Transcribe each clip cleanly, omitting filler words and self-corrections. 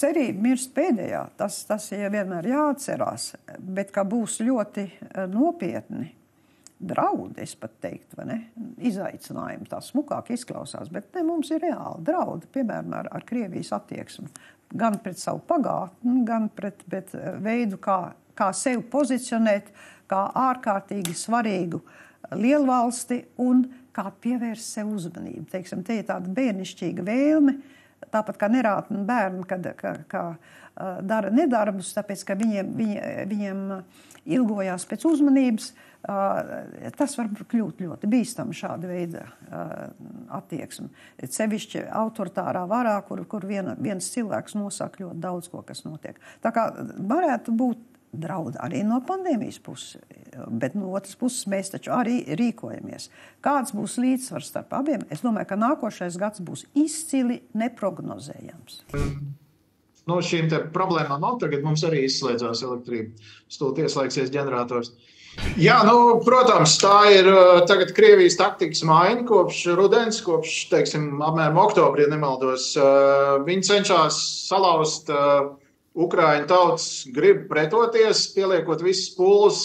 cerība mirst pēdējā. Tas ir vienmēr jāatcerās, bet ka būs ļoti nopietni draudi, es pat teiktu, vai ne? Izaicinājumi tā smukāk izklausās, bet ne, mums ir reāli draudi, piemēram, ar Krievijas attieksmi. Gan pret savu pagātni, gan pret veidu, kā sevi pozicionēt, kā ārkārtīgi svarīgu lielvalsti un kā pievērst sev uzmanību. Teiksim, te ir tāda bērnišķīga vēlme, tāpat kā nerātni bērni, kā dara nedarbus, tāpēc, ka viņiem ilgojās pēc uzmanības. Tas var kļūt ļoti bīstami šāda veida attieksme. Sevišķi autoritārā varā, kur viens cilvēks nosaka ļoti daudz ko, kas notiek. Tā kā varētu būt draudi arī no pandēmijas puses, bet no otras puses mēs taču arī rīkojamies. Kāds būs līdzsvars starp abiem? Es domāju, ka nākošais gads būs izcili neprognozējams. No šīm te problēmām nav tagad, mums arī izslēdzās elektrība. Stūti ieslēgsies ģenerators. Jā, protams, tā ir tagad Krievijas taktikas maiņa kopš rudens, kopš, teiksim, apmēram oktobrī, nemaldos. Viņi cenšas salauzt Ukraiņu tautas grib pretoties, pieliekot visas pūles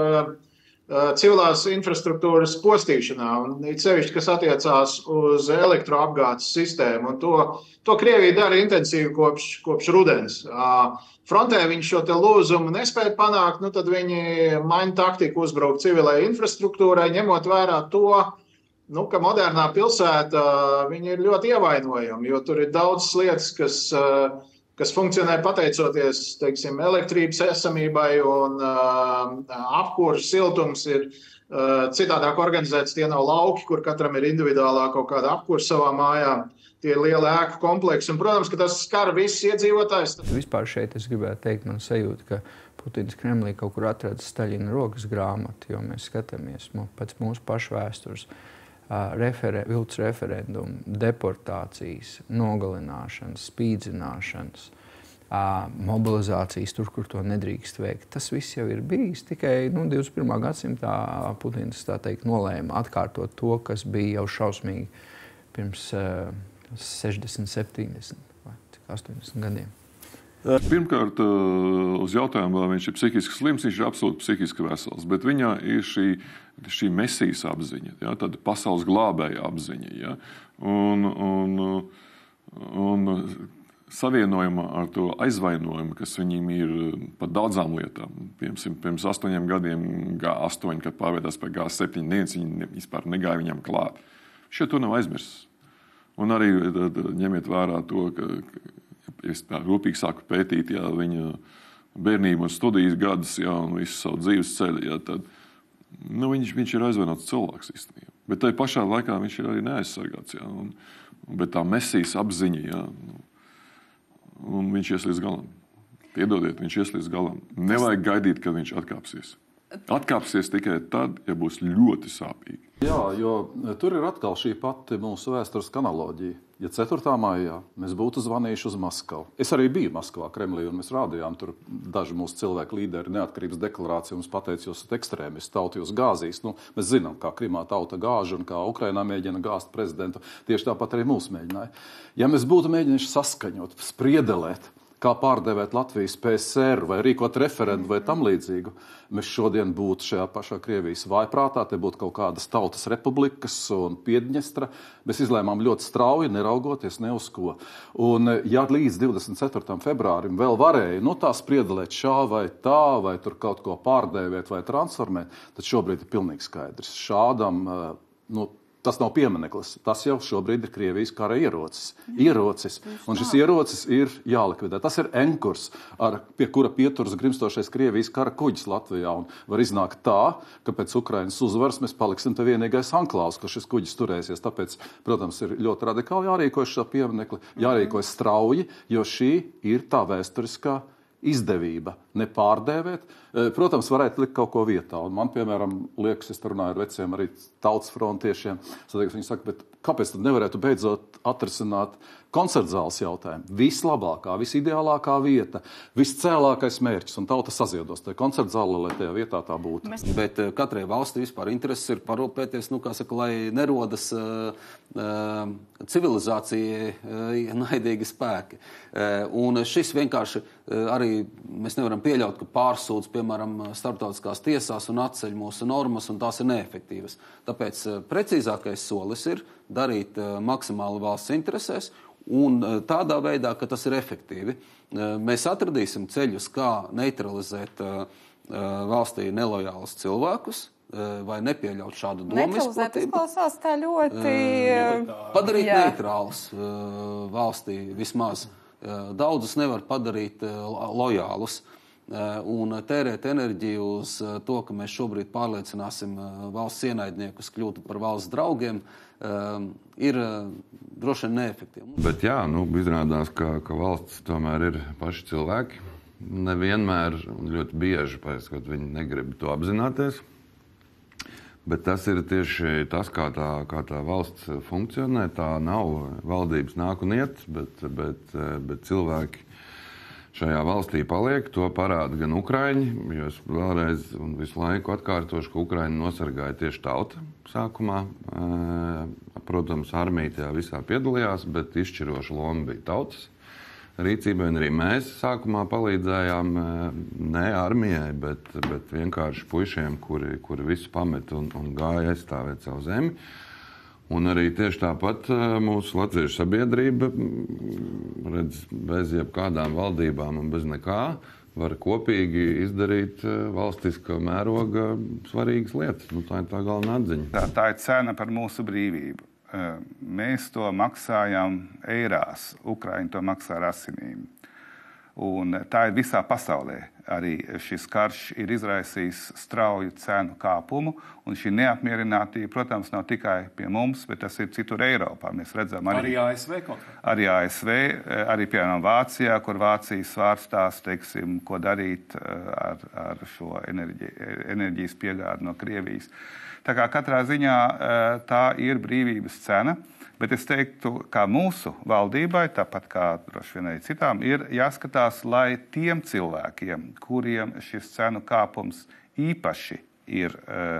civilās infrastruktūras postīšanā, un it sevišķi, kas attiecās uz elektroapgādes sistēmu, un to Krievija dara intensīvi kopš rudens. Frontē viņi šo te lūzumu nespēja panākt, tad viņi maina taktiku uzbrukt civilai infrastruktūrai, ņemot vērā to, ka modernā pilsēta viņi ir ļoti ievainojami, jo tur ir daudz lietas, kas funkcionē pateicoties, teiksim, elektrības esamībai un apkurs, siltums ir citādāk organizēts. Tie nav lauki, kur katram ir individuālā kaut kāda apkurs savā mājā. Tie ir lieli ēku kompleksi, un, protams, ka tas skar visus iedzīvotājus. Vispār šeit es gribētu teikt, man sajūta, ka Putins Kremlī kaut kur atrada Staļina rokas grāmatu, jo mēs skatāmies pēc mūsu pašu vēstures. Viltus referendumu, deportācijas, nogalināšanas, spīdzināšanas, mobilizācijas tur, kur to nedrīkst veikt. Tas viss jau ir bijis, tikai 21. gadsimtā Putins, tā teikt, nolēma atkārtot to, kas bija jau šausmīgi pirms 60, 70 vai 80 gadiem. Pirmkārt, uz jautājumu, vai viņš ir psihiski slims, viņš ir absolūti psihiski vesels, bet viņā ir šī mesijas apziņa, ja, tāda pasaules glābēja apziņa. Ja, un savienojumā ar to aizvainojumu, kas viņiem ir par daudzām lietām. Pirms 8 gadiem G8, kad pārvietās par G7, neviens viņi vispār negāja viņam klāt. Šeit to nav aizmirsis. Un arī ņemiet vērā to, ka es tā rūpīgi sāku pētīt, ja, viņa bērnību un studijas gadus, ja, un visu savu dzīves ceļu, ja, tad viņš ir aizvainots cilvēks īstenībā. Bet tai pašā laikā viņš ir arī neaizsargāts. Ja, bet tā mesijas apziņa, ja, un viņš ies līdz galam. Piedodiet, viņš ies līdz galam. Nevajag gaidīt, kad viņš atkāpsies. Atkāpsies tikai tad, ja būs ļoti sāpīgi. Jā, jo tur ir atkal šī pati mūsu vēstures analoģija. Ja 4. maijā mēs būtu zvanījuši uz Maskavu. Es arī biju Maskavā, Kremlī, un mēs rādījām tur daži mūsu cilvēku līderi neatkarības deklarāciju. Mums pateica, jūs esat ekstrēmisti, tauta jūs gāzīs. Mēs zinām, kā Krimā tauta gāž un kā Ukrainā mēģina gāzt prezidentu. Tieši tāpat arī mūs mēģināja. Ja mēs būtu mēģinājuši saskaņot, spriedelēt, kā pārdevēt Latvijas PSR vai rīkot referendu vai tam līdzīgu, mēs šodien būtu šajā pašā Krievijas vājprātā, te būtu kaut kādas tautas republikas un Piedņestra. Mēs izlēmām ļoti strauji, neraugoties ne uz ko. Un ja līdz 24. februārim vēl varēja tā spriedelēt šā vai tā, vai tur kaut ko pārdēvēt vai transformēt, tad šobrīd ir pilnīgi skaidrs. Šādam, tas nav piemineklis. Tas jau šobrīd ir Krievijas kara ierocis. Un šis ierocis ir jālikvidē. Tas ir enkurs, pie kura pieturas grimstošais Krievijas kara kuģis Latvijā. Un var iznākt tā, ka pēc Ukrainas uzvaras mēs paliksim te vienīgais anklāvs, ka šis kuģis turēsies. Tāpēc, protams, ir ļoti radikāli jārīkojas šo pieminekli, jārīkojas strauji, jo šī ir tā vēsturiskā izdevība nepārdēvēt. Protams, varētu likt kaut ko vietā. Un man, piemēram, liekas, es runāju ar veciem arī tautas frontiešiem. Viņi saka, bet Kāpēc tad nevarētu beidzot atrisināt koncertzāles jautājumu? Vislabākā, visideālākā vieta, viscēlākais mērķis, un tauta saziedos tajā koncertzālē, lai tajā vietā tā būtu. Bet katrai valstī vispār intereses ir parūpēties, lai nerodas civilizācijai naidīgi spēki. Un šis vienkārši arī mēs nevaram pieļaut, ka pārsūdz, piemēram, starptautiskās tiesās un atceļ mūsu normas, un tās ir neefektīvas. Tāpēc precīzākais solis ir darīt maksimāli valsts interesēs, un tādā veidā, ka tas ir efektīvi. Mēs atradīsim ceļus, kā neutralizēt valstī nelojālus cilvēkus, vai nepieļaut šādu domu izplatību. Izklausās tā ļoti... Padarīt neitrālus valstī vismaz. Daudzus nevar padarīt lojālus. Un tērēt enerģiju uz to, ka mēs šobrīd pārliecināsim valsts ienaidniekus kļūt par valsts draugiem, ir droši vien neefektīvi. Bet jā, izrādās, ka valsts tomēr ir paši cilvēki. Nevienmēr un ļoti bieži, pēc viņi negrib to apzināties. Bet tas ir tieši tas, kā tā valsts funkcionē. Tā nav valdības nāk un iet, bet cilvēki šajā valstī paliek. To parāda gan Ukraiņi, jo es vēlreiz un visu laiku atkārtošu, ka Ukraiņi nosargāja tieši tauta sākumā. Protams, armija tajā visā piedalījās, bet izšķiroša loma bija tautas rīcībai. Un arī mēs sākumā palīdzējām ne armijai, bet vienkārši puišiem, kuri visu pamet un gāja aizstāvēt savu zemi. Un arī tieši tāpat mūsu latviešu sabiedrība, redz, bez jebkādām valdībām un bez nekā, var kopīgi izdarīt valstiska mēroga svarīgas lietas. Tā ir tā galvenā atziņa. Tā ir cena par mūsu brīvību. Mēs to maksājam eirās, Ukraiņi to maksā ar asinīm. Un tā ir visā pasaulē. Arī šis karš ir izraisījis strauju cenu kāpumu, un šī neapmierinātība, protams, nav tikai pie mums, bet tas ir citur Eiropā. Mēs redzam arī ASV kaut kā. Arī ASV, arī piemēram Vācijā, kur Vācijas svārstās, teiksim, ko darīt ar šo enerģijas piegādi no Krievijas. Tā kā katrā ziņā tā ir brīvības cena, bet es teiktu, kā mūsu valdībai, tāpat kā droši vien arī citām, ir jāskatās, lai tiem cilvēkiem, kuriem šis cenu kāpums īpaši ir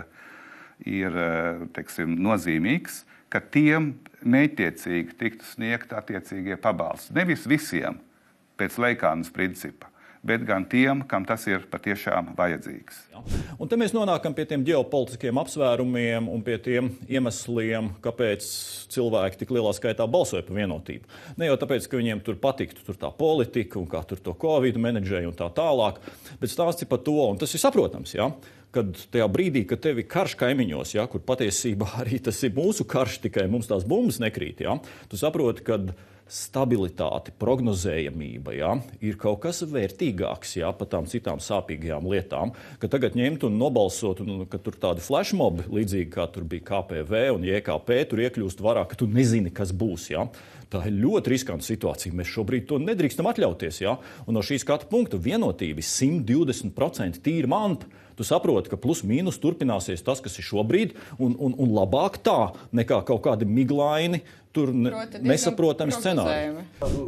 teiksim, nozīmīgs, ka tiem neitiecīgi tiktu sniegt attiecīgie pabalsti. Nevis visiem pēc Leikānas principa, bet gan tiem, kam tas ir patiešām vajadzīgs. Un te mēs nonākam pie tiem ģeopolitiskiem apsvērumiem un pie tiem iemesliem, kāpēc cilvēki tik lielā skaitā balsoja par vienotību. Ne jau tāpēc, ka viņiem tur patiktu tur tā politika un kā tur to Covid menedžēja un tā tālāk, bet stāsti par to, un tas ir saprotams, ja? Kad tajā brīdī, kad tevi karš kaimiņos, ja, kur patiesībā arī tas ir mūsu karš, tikai mums tās bumbas nekrīt, ja, tu saproti, kad stabilitāte, prognozējamība, ja, ir kaut kas vērtīgāks, ja, par tām citām sāpīgajām lietām, ka tagad ņemt un nobalsot, un ka tur tādi flashmobi, līdzīgi kā tur bija KPV un JKP, tur iekļūst varā, ka tu nezini, kas būs, ja. Tā ir ļoti riskanta situācija. Mēs šobrīd to nedrīkstam atļauties, ja. Un no šī skatu punkta vienotība 120% tīra manta. Tu saproti, ka plus mīnus turpināsies tas, kas ir šobrīd, un labāk tā, nekā kaut kādi miglaini, tur nesaprotami scenāriji.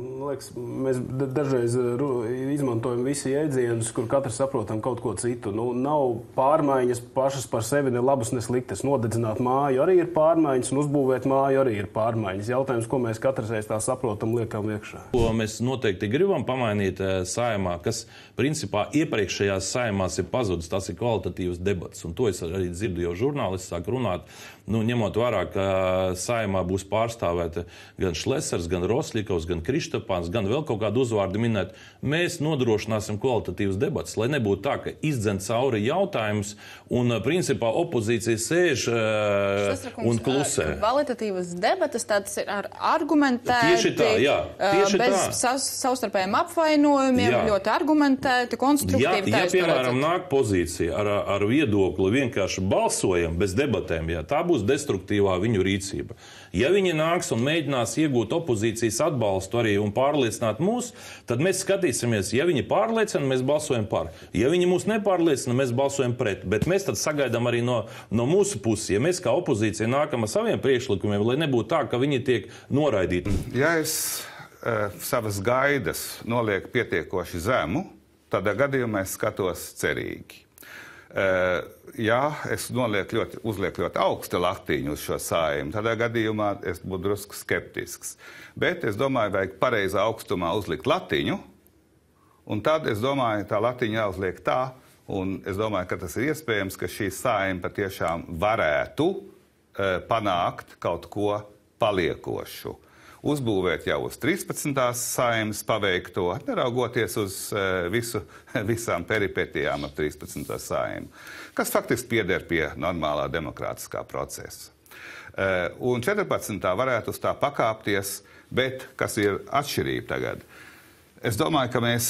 Mēs dažreiz izmantojam visi jēdzienus, kur katrs saprotam kaut ko citu. Nav pārmaiņas pašas par sevi ne labas, ne sliktas. Nodedzināt māju arī ir pārmaiņas, un uzbūvēt māju arī ir pārmaiņas. Jautājums, ko mēs katrs reiz tā saprotam, liekam iekšā. Ko mēs noteikti gribam pamainīt Saeimā, kas principā iepriekšējās Saeimās ir pazudis, tas ir kvalitatīvs debats. Un to es arī dzirdu, jau žurnālisti sāk runāt. Ņemot vērā, ka Saeimā būs pārstāvēta gan Šlesers, gan Rosļikovs, gan Krištapāns, gan vēl kaut kādu uzvārdu minēt, mēs nodrošināsim kvalitatīvus debats, lai nebūtu tā, ka izdzen cauri jautājums un principā opozīcija sēž un klusē. Kvalitatīvas debatas tāds ir ar argumentēti, tieši tā, jā, tieši bez savstarpējiem apvainojumiem, jā. Ļoti argumentēti, konstruktīvi. Ja piemēram, nāk pozīcija ar viedokli vienkārši balsojam bez debatēm, jā, tā būs destruktīvā viņu rīcība. Ja viņi nāk nāks un mēģinās iegūt opozīcijas atbalstu arī un pārliecināt mūs, tad mēs skatīsimies, ja viņi pārliecina, mēs balsojam par. Ja viņi mūs nepārliecina, mēs balsojam pret. Bet mēs tad sagaidām arī no mūsu puses, ja mēs kā opozīcija nākam ar saviem priekšlikumiem, lai nebūtu tā, ka viņi tiek noraidīti. Ja es savas gaidas nolieku pietiekoši zemu, tādā gadījumā es skatos cerīgi. Ja es uzlieku ļoti augstu laktiņu uz šo Saeimu, tādā gadījumā es būtu drusku skeptisks. Bet es domāju, vajag pareizā augstumā uzlikt latiņu, un tad es domāju, tā latiņa jāuzliek tā, un es domāju, ka tas ir iespējams, ka šī Saeima patiešām varētu panākt kaut ko paliekošu. Uzbūvēt jau uz 13. Saeimas paveikto, neraugoties uz visām peripetijām ap 13. Saimu, kas faktiski pieder pie normālā demokrātiskā procesa. Un 14. varētu uz tā pakāpties, bet kas ir atšķirība tagad? Es domāju, ka mēs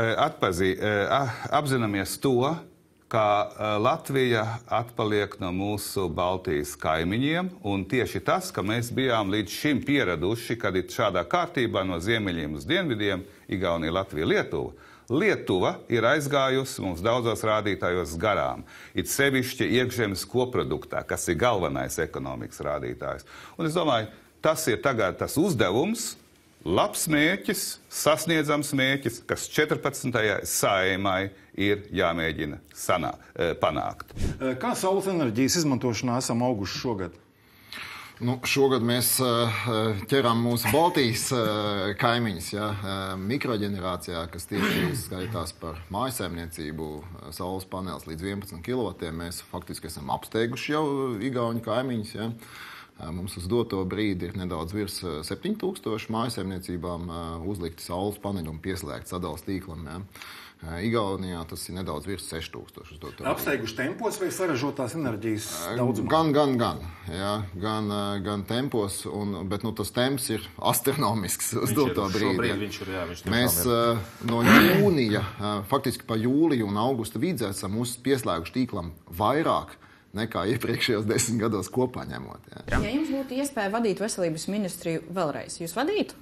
apzināmies to, ka Latvija atpaliek no mūsu Baltijas kaimiņiem, un tieši tas, ka mēs bijām līdz šim pieraduši, kad ir šādā kārtībā no ziemeļiem uz dienvidiem, Igaunija, Latvija, Lietuva. Lietuva ir aizgājusi mums daudzos rādītājos garām, it sevišķi iekšzemes koproduktā, kas ir galvenais ekonomikas rādītājs. Un es domāju, tas ir tagad tas uzdevums, labs mērķis, sasniedzams mērķis, kas 14. Saeimai ir jāmēģina panākt. Kā saules enerģijas izmantošanā esam auguši šogad? Šogad mēs ķeram mūsu Baltijas kaimiņus, mikroģenerācijā, kas tieši skaitās par mājasaimniecību, saules paneles līdz 11 kW. Mēs faktiski esam apsteiguši jau igauņu kaimiņus. Mums uz doto brīdi ir nedaudz virs 7000 mājasaimniecībām uzlikti saules paneļi un pieslēgti sadales tīklam. Igaunijā tas ir nedaudz virs 6000. Apsteiguši tempos vai saražotās enerģijas daudzumā? Gan tempos, bet tas temps ir astronomisks uz doto brīdi. Mēs no jūnija, faktiski pa jūliju un augusta vidzi esam pieslēguši tīklam vairāk nekā iepriekšējos 10 gados kopā ņemot. Ja jums būtu iespēja vadīt veselības ministriju vēlreiz, jūs vadītu?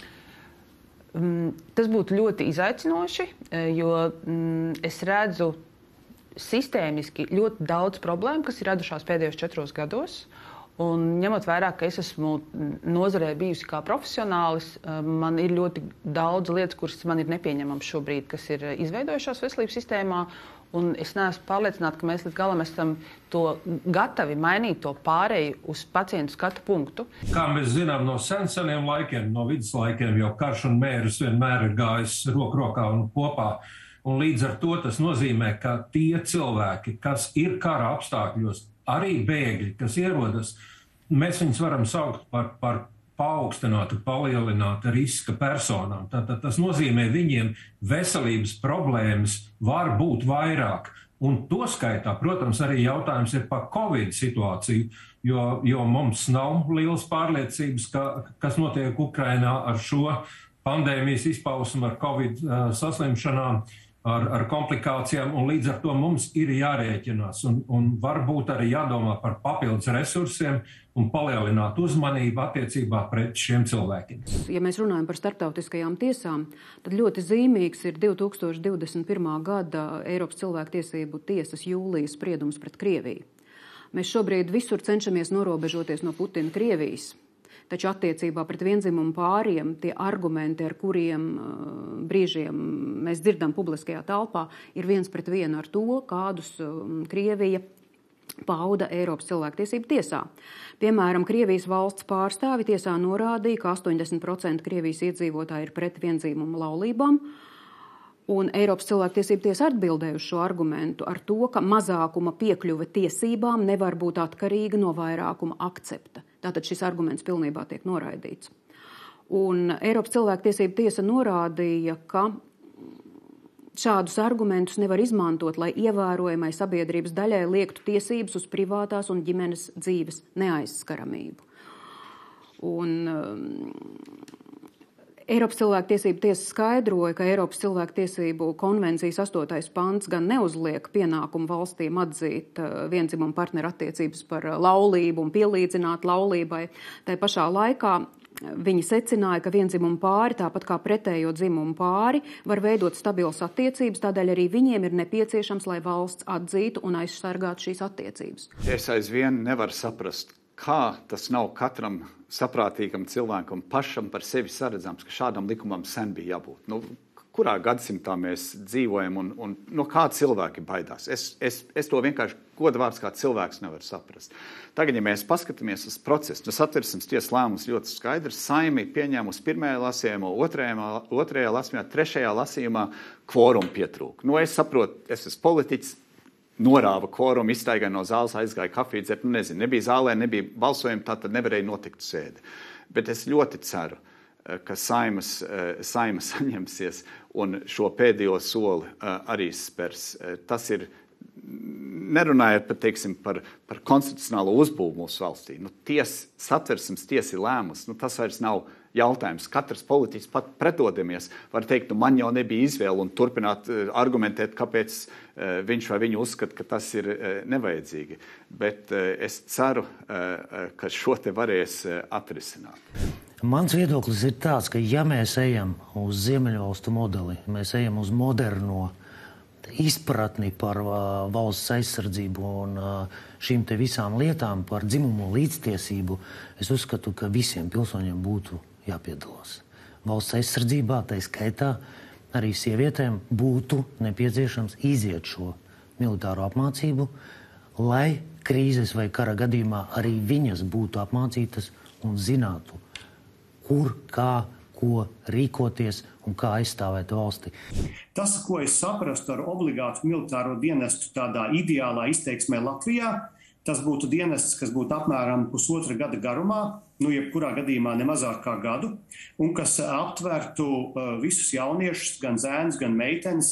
Tas būtu ļoti izaicinoši, jo es redzu sistēmiski ļoti daudz problēmu, kas ir radušās pēdējos 4 gados. Un ņemot vērā, ka es esmu nozarē bijusi kā profesionālis, man ir ļoti daudz lietas, kuras man ir nepieņemamas šobrīd, kas ir izveidojušās veselības sistēmā. Un es neesmu pārliecināta, ka mēs līdz galam esam to gatavi mainīt, to pāreju uz pacientu skatu punktu. Kā mēs zinām no seniem laikiem, no viduslaikiem, jau karš un mērs vienmēr ir gājis roku rokā un kopā. Un līdz ar to tas nozīmē, ka tie cilvēki, kas ir kara apstākļos, arī bēgļi, kas ierodas, mēs viņus varam saukt par paaugstinātu, palielinātu riska personām. Tātad tas nozīmē, viņiem veselības problēmas var būt vairāk. Un to skaitā, protams, arī jautājums ir par Covid situāciju, jo mums nav lielas pārliecības, kas notiek Ukrainā ar šo pandēmijas izpausmu, ar Covid saslimšanām, ar komplikācijām, un līdz ar to mums ir jārēķinās. Un varbūt arī jādomā par papildus resursiem un palielināt uzmanību attiecībā pret šiem cilvēkiem. Ja mēs runājam par starptautiskajām tiesām, tad ļoti zīmīgs ir 2021. gada Eiropas cilvēktiesību tiesas jūlijas spriedums pret Krieviju. Mēs šobrīd visur cenšamies norobežoties no Putina Krievijas. Taču attiecībā pret viendzimumu pāriem tie argumenti, ar kuriem brīžiem mēs dzirdam publiskajā telpā, ir 1-1 ar to, kādus Krievija pauda Eiropas cilvēktiesību tiesā. Piemēram, Krievijas valsts pārstāvi tiesā norādīja, ka 80% Krievijas iedzīvotāji ir pret viendzimumu laulībām, un Eiropas cilvēktiesību tiesa atbildēja uz šo argumentu ar to, ka mazākuma piekļuve tiesībām nevar būt atkarīga no vairākuma akcepta. Tātad šis arguments pilnībā tiek noraidīts. Un Eiropas cilvēktiesību tiesa norādīja, ka šādus argumentus nevar izmantot, lai ievērojamai sabiedrības daļai liektu tiesības uz privātās un ģimenes dzīves neaizskaramību. Un Eiropas cilvēktiesību tiesa skaidroja, ka Eiropas cilvēktiesību konvencijas 8. pants gan neuzliek pienākumu valstīm atzīt viendzimumu partneru attiecības par laulību un pielīdzināt laulībai. Tai pašā laikā viņi secināja, ka viendzimumu pāri, tāpat kā pretējo dzimumu pāri, var veidot stabilas attiecības, tādēļ arī viņiem ir nepieciešams, lai valsts atzītu un aizsargātu šīs attiecības. Es aizvien nevaru saprast, kā tas nav katram saprātīgam cilvēkam pašam par sevi saredzams, ka šādam likumam sen bija jābūt. Nu, kurā gadsimtā mēs dzīvojam un no kā cilvēki baidās? Es to vienkārši godvārds kā cilvēks nevaru saprast. Tagad, ja mēs paskatāmies uz procesu, Satversmes tiesas lēmums ļoti skaidrs, Saeima pieņēmusi 1. lasījumā, 2. lasījumā, 3. lasījumā kvorumu pietrūka. Nu, es saprotu, es esmu politiķis, norāva kvorumu, izstaigāja no zāles, aizgāja kafiju dzert, nezinu, nebija zālē, nebija balsojumi, tā tad nevarēja notikt sēde. Bet es ļoti ceru, ka Saeima saņemsies un šo pēdējo soli arī spers. Tas ir, nerunājot par konstitucionālo uzbūvu mūsu valstī. Nu, Satversmes tiesa ir lēmus, tas vairs nav jautājums. Katrs politiķis pat pretodamies var teikt, man jau nebija izvēle un turpināt argumentēt, kāpēc viņš vai viņa uzskata, ka tas ir nevajadzīgi. Bet es ceru, ka šo te varēs atrisināt. Mans viedoklis ir tāds, ka ja mēs ejam uz Ziemeļvalstu modeli, mēs ejam uz moderno izpratni par valsts aizsardzību un šīm te visām lietām par dzimumu līdztiesību, es uzskatu, ka visiem pilsoņiem būtu jāpiedalās. Valsts aizsardzībā, tai skaitā, arī sievietēm būtu nepieciešams iziet šo militāro apmācību, lai krīzes vai kara gadījumā arī viņas būtu apmācītas un zinātu, kur, kā, ko rīkoties un kā aizstāvēt valsti. Tas, ko es saprastu ar obligātu militāro dienestu tādā ideālā izteiksmē Latvijā, tas būtu dienests, kas būtu apmēram 1,5 gada garumā, jebkurā gadījumā ne mazāk kā gadu, un kas aptvertu visus jauniešus, gan zēnus, gan meitenes,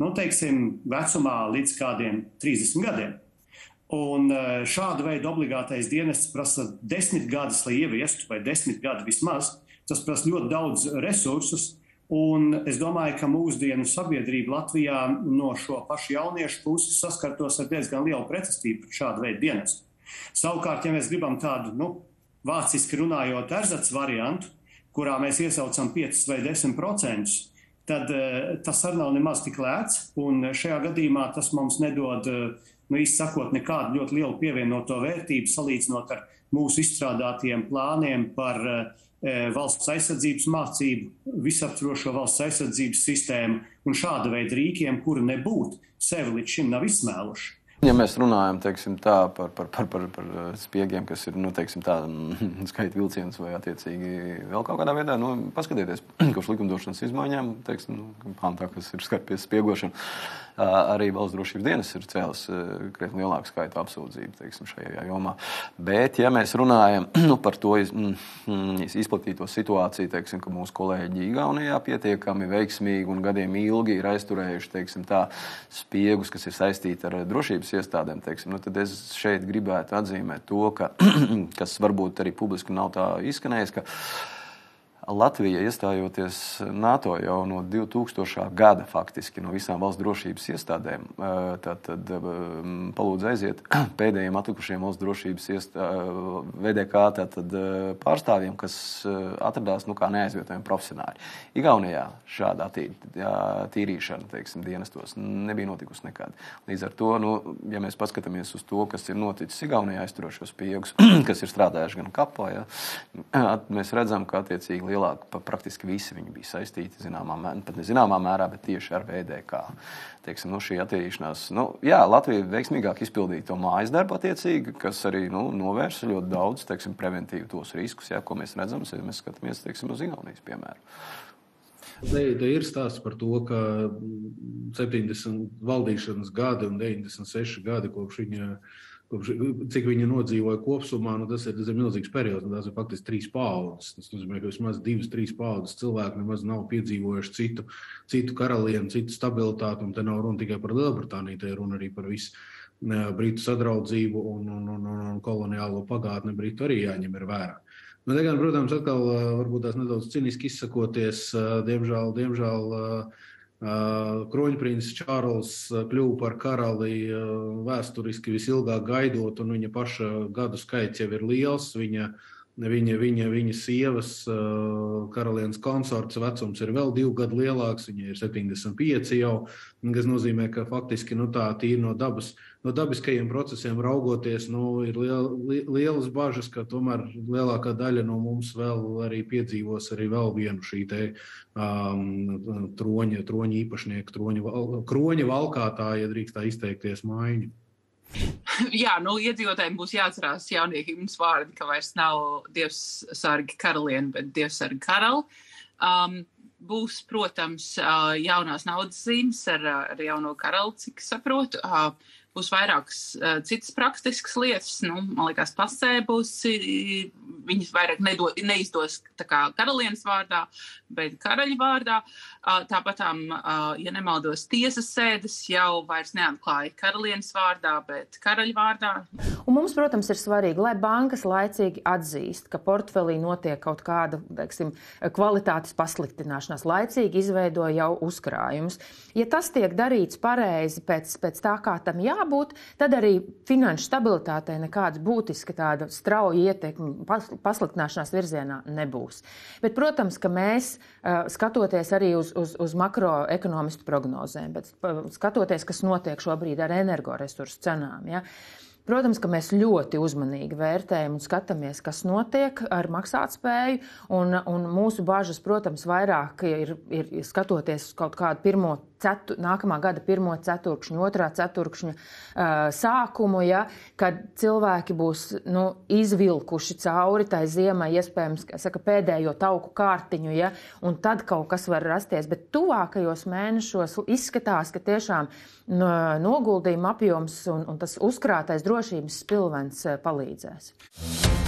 vecumā līdz kādiem 30 gadiem. Un šāda veida obligātais dienests prasa 10 gadus, lai ieviestu, vai 10 gadi vismaz. Tas prasa ļoti daudz resursus, un es domāju, ka mūsdienu sabiedrība Latvijā no šo pašu jauniešu puses saskartos ar diezgan lielu pretestību pret šādu veidu dienestu. Savukārt, ja mēs gribam tādu, vāciski runājot erzats variantu, kurā mēs iesaucam 5 vai 10%, tad tas arī nav nemaz tik lēts, un šajā gadījumā tas mums nedod, īsti sakot, nekādu ļoti lielu pievienoto vērtību, salīdzinot ar mūsu izstrādātiem plāniem par valsts aizsardzības mācību, visaptvarošo valsts aizsardzības sistēmu un šāda veida rīkiem, kuri nebūtu sevi līdz šim nav izsmēluši. Ja mēs runājam, par spiegiem, kas ir, skaita vilciens vai attiecīgi vēl kaut kādā veidā, paskatieties, kopš likumdošanas izmaiņām, pantā, kas ir skarpies spiegošana, arī valsts drošības dienas ir cēlis krietni lielāku skaitu apsūdzību, šajā jomā. Bet, ja mēs runājam par to izplatīto situāciju, ka mūsu kolēģi Igaunijā pietiekami veiksmīgi un gadiem ilgi ir aizturējuši, spiegus, kas ir saistīti ar drošības iestādēm, tad es šeit gribētu atzīmēt to, kas varbūt arī publiski nav tā izskanējis, ka Latvija iestājoties NATO jau no 2000. Gada faktiski no visām valsts drošības iestādēm, tad palūdzu aiziet pēdējiem atlikušiem valsts drošības VDK pārstāvjiem, kas atradās kā neaizvietojami profesionāļi. Igaunijā šāda tīrīšana, dienestos nebija notikusi nekad. Līdz ar to, ja mēs paskatāmies uz to, kas ir noticis Igaunijā aizturošos spiegus, kas ir strādājuši gan kapā, mēs redzam, ka attiecīgi lielāka, praktiski visi viņi bija saistīti pat nezināmā mērā, bet tieši ar VDK. Šī attīrīšanās, Latvija veiksmīgāk izpildīja to mājas darbu attiecīgi, kas arī, novērsa ļoti daudz, preventīvi tos riskus, ko mēs redzam, ja mēs skatāmies, uz Igaunijas piemēru. Te ir stāsts par to, ka 70 valdīšanas gadi un 96 gadi kopš cik viņi nodzīvoja kopsumā, tas ir milzīgs periods, tas ir faktiski 3 paaudzes. Tas nozīmē, ka vismaz 2-3 paaudzes cilvēki nemaz nav piedzīvojuši citu karalienu, citu stabilitāti, un te nav runa tikai par Lielbritāniju, te ir runa arī par visu Britu sadraudzību un koloniālo pagātni Britu arī jāņem ir vērā. Bet, gan, protams, atkal varbūt tās nedaudz ciniski izsakoties, diemžēl kroņprincis Čārls kļuva par karali vēsturiski visilgāk gaidot, un viņa paša gadu skaits jau ir liels. Viņa sievas karalienes konsorts vecums ir vēl 2 gadu lielāks, viņa ir 75 jau, kas nozīmē, ka faktiski tā tīri no dabiskajiem procesiem raugoties, ir lielas bažas, ka tomēr lielākā daļa no mums vēl arī piedzīvos arī vēl vienu šī te troņa īpašnieku, kroņa valkātāja, ja drīkst tā izteikties, maiņu. Jā, iedzīvotājiem būs jāatcerās jaunie himnas vārdi, ka vairs nav Dievs sargi karalieni, bet Dievs sargi karali. Būs, protams, jaunās naudas zīmes ar jauno karali, cik saprotu. Būs vairākas citas praktiskas lietas. Man liekas, pasē būs, viņas vairāk neizdos tā kā karalienes vārdā, bet karaļa vārdā. Tāpatām, ja nemaldos, tiesas sēdes jau vairs neatklāja karalienes vārdā, bet karaļa vārdā. Un mums, protams, ir svarīgi, lai bankas laicīgi atzīst, ka portfelī notiek kaut kāda, kvalitātes pasliktināšanās, laicīgi izveido jau uzkrājumus. Ja tas tiek darīts pareizi pēc tā, kā tam jābūt, tad arī finanšu stabilitātei nekāds būtiski tāda strauja ietekme pasliktināšanās virzienā nebūs. Bet, protams, ka mēs, skatoties arī uz makroekonomistu prognozēm, bet skatoties, kas notiek šobrīd ar energoresursu cenām, ja, protams, ka mēs ļoti uzmanīgi vērtējam un skatāmies, kas notiek ar maksātspēju, un mūsu bažas, protams, vairāk ir skatoties uz kaut kādu nākamā gada 1. ceturkšņa, 2. ceturkšņa sākumu, ja, kad cilvēki būs izvilkuši cauri tai ziemai, iespējams, pēdējo tauku kārtiņu, ja, un tad kaut kas var rasties. Bet tuvākajos mēnešos izskatās, ka tiešām noguldījuma apjoms un tas uzkrātais drošības spilvens palīdzēs.